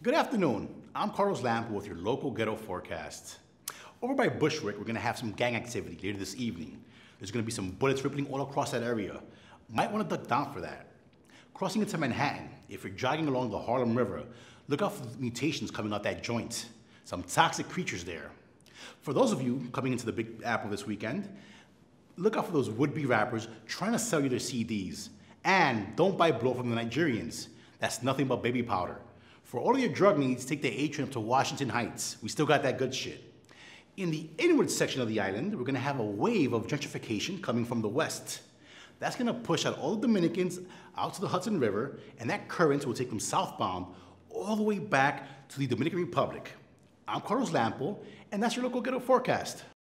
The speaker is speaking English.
Good afternoon. I'm Carlos Lampo with your local ghetto forecast. Over by Bushwick, we're going to have some gang activity later this evening. There's going to be some bullets rippling all across that area. Might want to duck down for that. Crossing into Manhattan, if you're jogging along the Harlem River, look out for the mutations coming out that joint. Some toxic creatures there. For those of you coming into the Big Apple this weekend, look out for those would-be rappers trying to sell you their CDs. And don't buy blow from the Nigerians. That's nothing but baby powder. For all of your drug needs, take the A train up to Washington Heights. We still got that good shit. In the inward section of the island, we're gonna have a wave of gentrification coming from the west. That's gonna push out all the Dominicans out to the Hudson River, and that current will take them southbound all the way back to the Dominican Republic. I'm Carlos Lampo, and that's your local ghetto forecast.